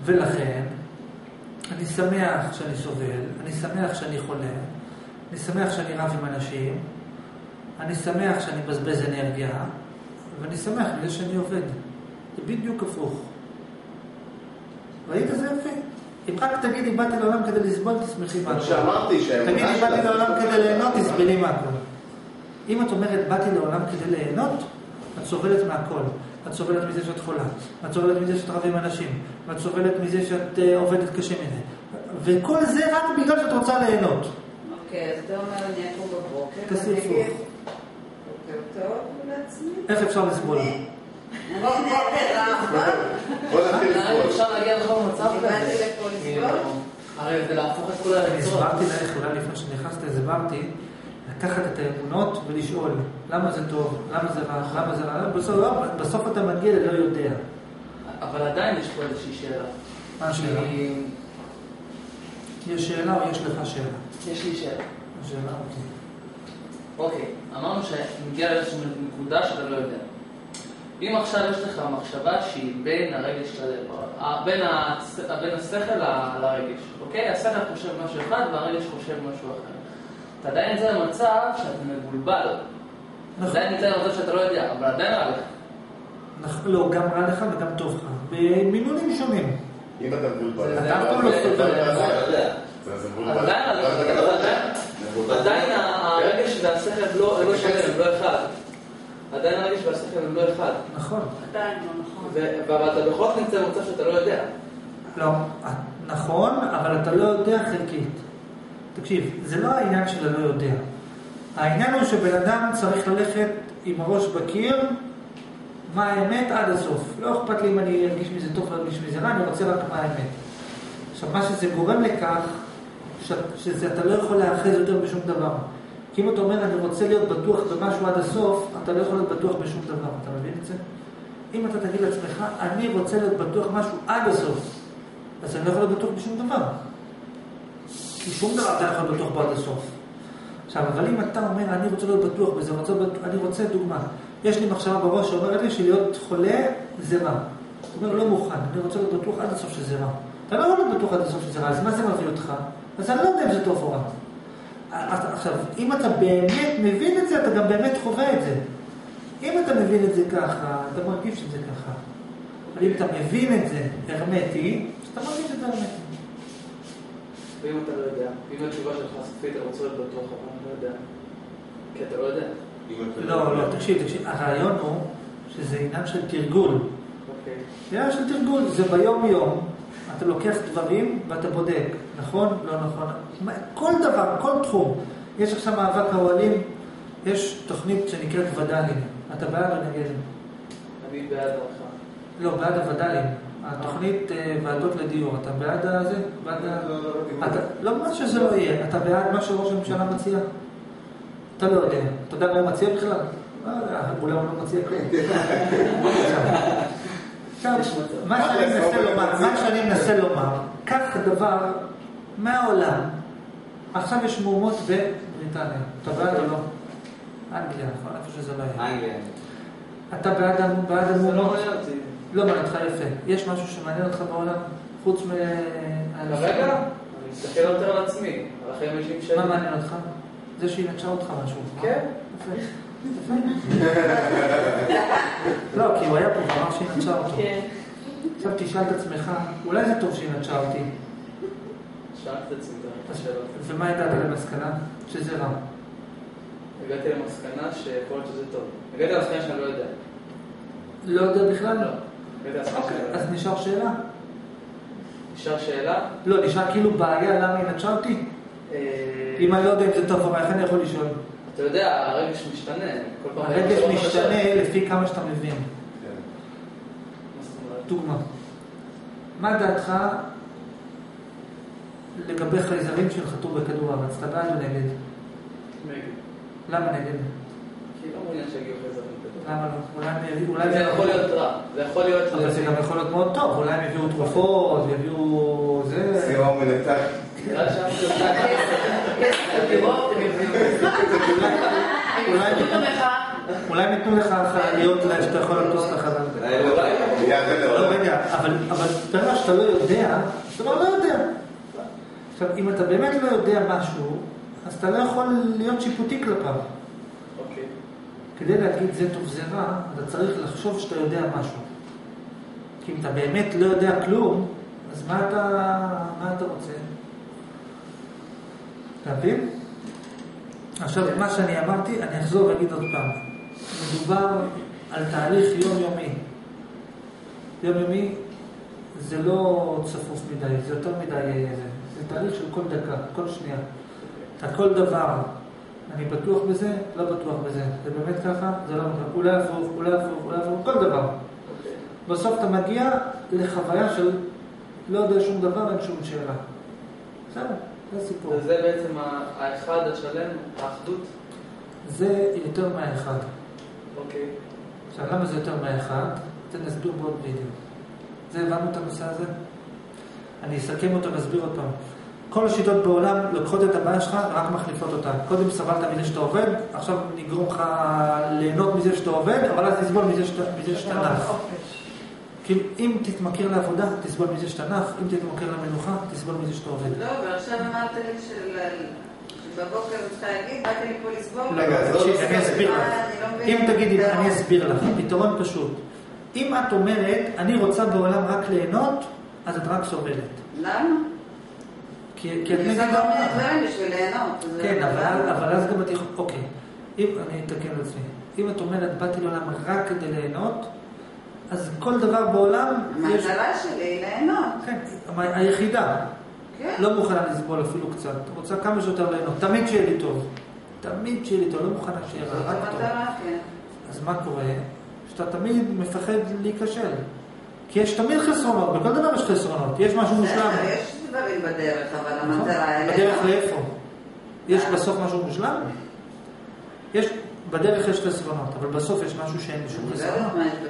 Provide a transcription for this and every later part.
ולכן, אני שמח שאני סובל, אני שמח שאני חולה, אני שמח שאני רב עם אנשים, אני שמח שאני מבזבז אנרגיה, ואני שמח בגלל שאני עובד. זה בדיוק הפוך. ראית זה יפה? אם רק תגידי, באתי לעולם כדי לסבול, תשמחי מהכל. שאמרתי שהאמונה תגידי, באתי לעולם כדי ליהנות, תסבלי מהכל. אם את אומרת, באתי לעולם כדי ליהנות, את סובלת מהכל. את סובלת מזה שאת חולה, את סובלת מזה שאת רבה עם אנשים, ואת סובלת מזה שאת עובדת קשה מזה. וכל זה רק בגלל שאת רוצה ליהנות. אוקיי, אז אתה אומר, אני אקום בבוקר. תעשי הפוך. בוקר טוב לעצמי. איך אפשר לסבול? בוא נתחיל לסבול. אפשר להגיע לכל מצב כזה. באתי לפה לסבול. הרי זה להפוך את כל היוצרות. הסברתי לך, אולי לפני שנכנסת, הסברתי, לקחת את האמונות ולשאול, למה זה טוב, למה זה רע, למה זה רע, בסוף אתה מגיע ללא יודע. אבל עדיין יש פה איזושהי שאלה. מה השאלה? יש שאלה או יש לך שאלה? יש לי שאלה. השאלה, אוקיי. אוקיי, אמרנו שמגיע לאיזושהי נקודה שאתה לא יודע. אם עכשיו יש לך מחשבה שהיא בין הרגש בין השכל לרגש, אוקיי? השכל חושב משהו אחד והרגש חושב משהו אחר. אתה עדיין נמצא במצב שאתה מבולבל. עדיין נמצא במצב שאתה לא יודע, אבל עדיין רע לך. לא, גם רע לך וגם טוב לך. במינונים שונים. אם אתה מבולבל. עדיין הרגש והשכל לא שווים, הם לא אחד. עדיין הרגש והשכל הם לא אחד. נכון. עדיין לא נכון. אבל אתה בכל זאת נמצא במצב שאתה לא יודע. לא, נכון, אבל אתה לא יודע חלקית. תקשיב, זה לא העניין של הלא יודע. העניין הוא שבן אדם צריך ללכת עם הראש בקיר, מה האמת עד הסוף. לא אכפת לי אם אני ארגיש מזה טוב או ארגיש מזה רע, אני רוצה רק מה האמת. עכשיו, מה שזה גורם לכך, שאתה לא יכול להאחז יותר בשום דבר. כי אם אתה אומר, אני רוצה להיות בטוח במשהו עד הסוף, אתה לא יכול להיות בטוח בשום דבר. אתה מבין את זה? אם אתה תגיד לעצמך, אני רוצה להיות בטוח משהו עד הסוף, אז אני לא יכול להיות בטוח בשום דבר. כי שום דבר אתה לא יכול להיות בטוח בו עד הסוף. עכשיו, אבל אם אתה אומר, אני רוצה להיות בטוח בזה, אני רוצה דוגמה. יש לי מחשבה בראש שאומרת לי שלהיות חולה זה רע. זאת אומרת, לא מוכן, אני רוצה להיות בטוח עד הסוף שזה רע. אתה לא יכול להיות בטוח עד הסוף שזה רע, אז מה זה מביא אותך? אז אני לא יודע אם זה טוב או רע. עכשיו, אם אתה באמת מבין את זה, אתה גם באמת חווה את זה. אם אתה מבין את זה ככה, אתה מרגיש את זה ככה. אבל אם אתה מבין את זה הרמטי, אז אתה מרגיש את זה הרמטי. ואם אתה לא יודע, אם התשובה שלך סופית, אתה רוצה להיות בטוח, אבל אני לא יודע. כי אתה לא יודע. לא, תקשיב, הרעיון הוא שזה עניין של תרגול. אוקיי. זה עניין של תרגול, זה ביום יום, אתה לוקח דברים ואתה בודק, נכון? לא נכון? כל דבר, כל תחום. יש עכשיו מאבק האוהלים, יש תוכנית שנקראת וד"לים. אתה בעד או נגד? אני בעד לך. לא, בעד הווד"לים. התוכנית ועדות לדיור. אתה בעד זה? לא, מה שזה לא יהיה. אתה בעד מה שראש הממשלה מציע? אתה לא יודע. אתה יודע מה הוא מציע בכלל? אולי הוא לא מציע כלום. מה שאני מנסה לומר, כך דבר מהעולם. עכשיו יש מהומות בבריטניה. אתה בעד או לא? אנגליה, נכון? איפה שזה לא יהיה. אנגליה. אתה בעד המהומות? זה לא מעניין אותי. לא מעניין אותך יפה. יש משהו שמעניין אותך בעולם? חוץ כרגע? אני מסתכל יותר על עצמי, על החיים האישיים שלי. מה מעניין אותך? זה שהיא נטשה אותך משהו. כן. יפה. לא, כי הוא היה פה ואמר שהיא נטשה אותו. כן. עכשיו תשאל את עצמך, אולי זה טוב שהיא נטשה אותי. שאלת את עצמי את השאלות. ומה הגעת למסקנה? שזה רע. הגעתי למסקנה שיכול להיות שזה טוב. הגעתי למסקנה שאני לא יודע. לא יודע בכלל? לא. הגעתי למסקנה שאני לא יודע. אז נשאר שאלה? נשאר שאלה? לא, נשאר כאילו בעיה למה היא נטשה אותי? אם אני לא יודע אם זה טוב או מה, איך אני יכול לשאול? אתה יודע, הרגש משתנה. הרגש משתנה לפי כמה שאתה מבין. דוגמה. מה דעתך לגבי חייזרים שנחתו בכדור הארץ? אתה בעד או נגד? נגד. למה נגד? כי לא מעוניין שיגיעו חייזרים בכדור. למה לא? אולי זה יכול להיות רע. זה יכול להיות... אבל זה גם יכול להיות מאוד טוב. אולי הם יביאו תרופות, יביאו... זה... סירה ומנתק. נראה שם זה... אולי... הם יביאו את המחאה. אולי ניתנו לך חלליות שאתה יכול לטוס לחלל. לא, רגע, אבל אתה יודע שאתה לא יודע, אז אתה לא יודע. עכשיו, אם אתה באמת לא יודע משהו, אז אתה לא יכול להיות שיפוטי כלפיו. כדי להגיד זה טוב זה רע, אתה צריך לחשוב שאתה יודע משהו. כי אם אתה באמת לא יודע כלום, אז מה אתה רוצה? אתה מבין? עכשיו, מה שאני אמרתי, אני אחזור ואגיד עוד פעם. מדובר על תהליך יומיומי. יומיומי זה לא צפוף מדי, זה יותר מדי, זה תהליך של כל דקה, כל שנייה. אתה כל דבר, אני בטוח בזה, לא בטוח בזה. זה באמת ככה, זה לא בטוח. אולי הפוך, כל דבר. בסוף אתה מגיע לחוויה של לא יודע שום דבר, אין שום שאלה. בסדר, זה סיפור. וזה בעצם האחד השלם, האחדות? זה יותר מהאחד. אוקיי. עכשיו, למה זה יותר מהאחד? נסביר בעוד וידאו. זה הבנו את הנושא הזה? אני אסכם אותו ונסביר עוד פעם. כל השיטות בעולם לוקחות את הבעיה שלך, רק מחליפות אותה. קודם סבלת מזה שאתה עובד, עכשיו נגרום לך ליהנות מזה שאתה עובד, אבל אז תסבול מזה שאתה נח. כאילו, אם תתמכר לעבודה, תסבול מזה שאתה נח, אם תתמכר למנוחה, תסבול מזה שאתה עובד. לא, ועכשיו אמרת לי שבבוקר צריכה להגיד, באתי לי פה לסבול. רגע, תקשיב, אני אסביר לך. אם תגידי, אני אסביר לך, פתרון פשוט. אם את אומרת, אני רוצה בעולם רק ליהנות, אז את רק סובלת. למה? כי את נגיד זה לא מיני דברים בשביל ליהנות. כן, אבל אז גם את יכולה, אוקיי, אני אתקן את עצמי. אם את אומרת, באתי לעולם רק כדי ליהנות, אז כל דבר בעולם... המטרה שלי היא ליהנות. כן, היחידה. כן. לא מוכנה לסבול אפילו קצת. רוצה כמה שיותר ליהנות. תמיד שיהיה לי טוב. תמיד שיהיה לי טוב. לא מוכנה שיהיה זאת רק טוב. המטרה, כן. אז מה קורה? שאתה תמיד מפחד להיכשל. כי יש תמיד חסרונות. בכל דבר יש חסרונות. יש משהו מושלם. יש דברים בדרך, אבל המטרה... בדרך לאיפה? יש בסוף משהו מושלם? בדרך יש חסרונות, אבל בסוף יש משהו שאין לי שום חסרונות.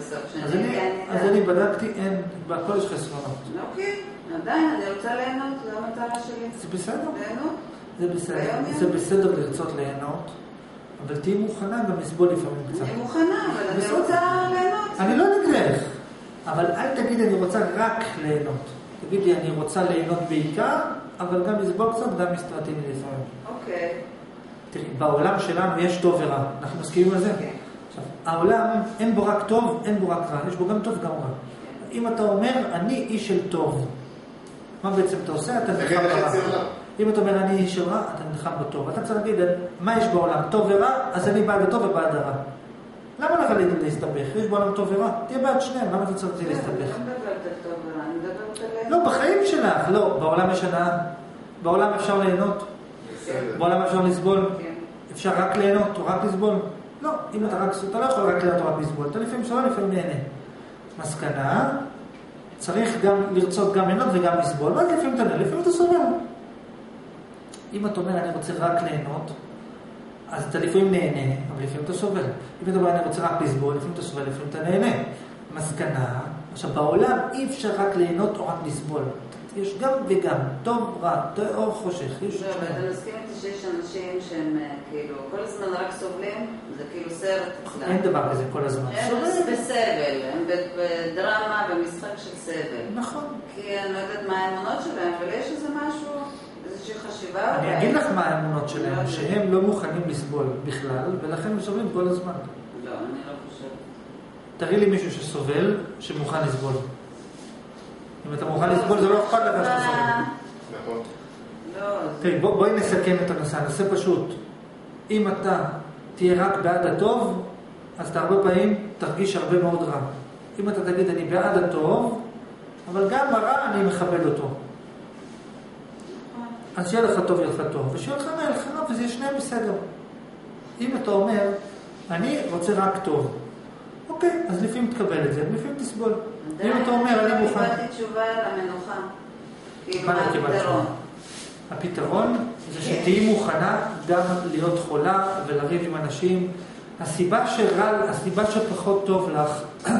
אז אני בדקתי, בכל יש חסרונות. אוקיי, עדיין, אני רוצה ליהנות, זו המטרה שלי. זה בסדר. ליהנות? זה בסדר. זה בסדר לרצות ליהנות, אבל תהי מוכנה גם לסבול לפעמים קצת. אני מוכנה, אבל אני רוצה ליהנות. אני לא נגדך, אבל אל תגיד אני רוצה רק ליהנות. תגיד לי אני רוצה ליהנות בעיקר, אבל גם לסבול קצת, גם מסתרתים לי לפעמים. אוקיי. תראי, בעולם שלנו יש טוב ורע. אנחנו מסכימים על זה? כן. עכשיו, העולם אין בו רק טוב, אין בו רק רע. יש בו גם טוב, גם רע. אם אתה אומר, אני איש של טוב, מה בעצם אתה עושה? אתה נלחם ברע. אם אתה אומר, אני איש של רע, אתה נלחם בטוב. אתה צריך להגיד, מה יש בעולם? טוב ורע, אז אני בעד הטוב ובעד הרע. למה לך להסתבך? יש בעולם טוב ורע. תהיה בעד שניהם, למה אתה צריך להסתבך? אני לא מדברת על טוב ורע, אני מדברת על... לא, בחיים שלך, לא. בעולם יש הנאה. בעולם אפשר ליהנות. בעולם אפשר לסבול. אפשר רק ליהנות או רק לסבול? לא, אם אתה לא יכול רק ליהנות או רק לסבול, אתה לפעמים שלא, לפעמים נהנה. מסקנה, צריך גם לרצות גם ליהנות וגם לסבול, ואז לפעמים אתה נהנה, לפעמים אתה סובל. אם אתה אומר אני רוצה רק ליהנות, אז אתה לפעמים נהנה, אבל לפעמים אתה סובל. אם אתה אומר אני רוצה רק לסבול, לפעמים אתה סובל, לפעמים אתה נהנה. מסקנה, עכשיו בעולם אי אפשר רק ליהנות או רק לסבול. יש גם וגם, טוב, רע, אור, חושך. לא, אבל אתה מסכים איתי שיש אנשים שהם כאילו, כל הזמן רק סובלים, זה כאילו סרט אצלם. אין דבר כזה כל הזמן. הם בסבל, הם בדרמה, במשחק של סבל. נכון. כי אני לא יודעת מה האמונות שלהם, אבל יש איזה משהו, איזושהי חשיבה. אני אגיד לך מה האמונות שלהם, שהם לא מוכנים לסבול בכלל, ולכן הם סובלים כל הזמן. לא, אני לא חושבת. תראי לי מישהו שסובל, שמוכן לסבול. אם אתה מוכן לסבול, זה לא אכפת לך שאתה סובל. נכון. תראי, בואי נסכם את הנושא. הנושא פשוט. אם אתה תהיה רק בעד הטוב, אז אתה הרבה פעמים תרגיש הרבה מאוד רע. אם אתה תגיד, אני בעד הטוב, אבל גם הרע אני מכבד אותו. אז שיהיה לך טוב, יהיה לך טוב. ושיהיה לך רע, יהיה לך רע, וזה יהיה שניהם בסדר. אם אתה אומר, אני רוצה רק טוב. אוקיי, אז לפעמים תקבל את זה, לפעמים תסבול. אם אתה אומר, אני מוכן... קיבלתי תשובה למנוחה. מה הפתרון? הפתרון זה שתהי מוכנה גם להיות חולה ולריב עם אנשים. הסיבה שפחות טוב לך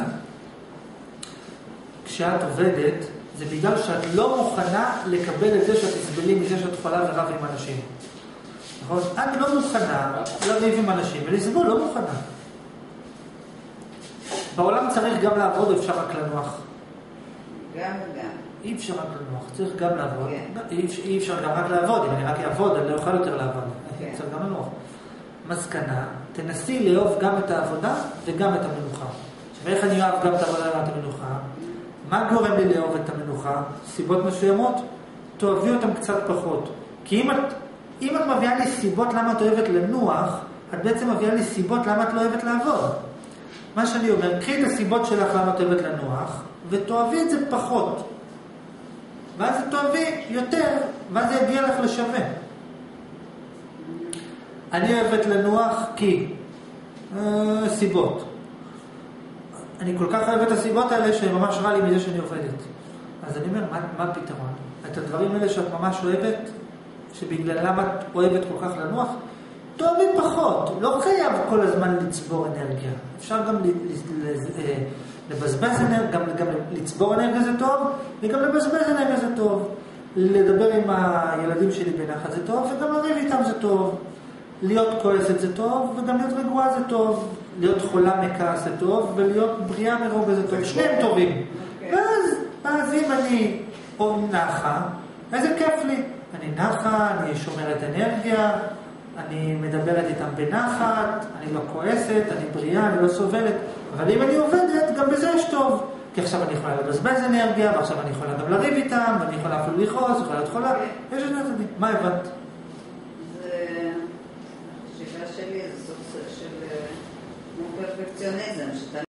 כשאת עובדת, זה בגלל שאת לא מוכנה לקבל את זה שאת תסבלי מזה שאת חולה ורב עם אנשים. נכון? את לא מוכנה לריב עם אנשים ולסבול, לא מוכנה. בעולם צריך גם לעבוד, או אפשר רק לנוח? גם וגם. אי אפשר רק לנוח, צריך גם לעבוד. כן. אי אפשר גם רק לעבוד, אם אני רק אעבוד, אני לא אוכל יותר לעבוד. כן. צריך גם לנוח. מסקנה, תנסי לאהוב גם את העבודה וגם את המנוחה. עכשיו, איך אני אוהב גם את העבודה וגם את המנוחה? מה גורם לי לאהוב את המנוחה? סיבות מסוימות? תאהבי אותם קצת פחות. כי אם את מביאה לי סיבות למה את אוהבת לנוח, את בעצם מביאה לי סיבות למה את לא אוהבת לעבוד. מה שאני אומר, קחי את הסיבות שלך למה את אוהבת לנוח, ותאהבי את זה פחות. ואז תאהבי יותר, ואז זה יגיע לך לשווה. אני אוהבת לנוח כי סיבות. אני כל כך אוהב את הסיבות האלה שממש רע לי מזה שאני עובדת. אז אני אומר, מה הפתרון? את הדברים האלה שאת ממש אוהבת, שבגללם את אוהבת כל כך לנוח, תאהבי פחות. לא חייב כל הזמן לצבור אנרגיה. אפשר גם לבזבז אנרגיה, גם לצבור אנרגיה זה טוב, וגם לבזבז אנרגיה זה טוב. לדבר עם הילדים שלי בנחת זה טוב, וגם לריב איתם זה טוב. להיות כועסת זה טוב, וגם להיות רגועה זה טוב. להיות חולה מכעס זה טוב, ולהיות בריאה מרובה זה טוב. שניהם טובים. ואז אם אני נחה, איזה כיף לי. אני נחה, אני שומרת אנרגיה, אני מדברת איתם בנחת, אני לא כועסת, אני בריאה, אני לא סובלת. אבל אם אני עובדת, גם בזה יש טוב. כי עכשיו אני יכולה לבזבז אנרגיה, ועכשיו אני יכולה גם לריב איתם, ואני יכולה אפילו לכעוס, יכולה להיות חולה. יש את זה. מה הבנת? השאלה שלי זה סוג של פרפקציוניזם, שאתה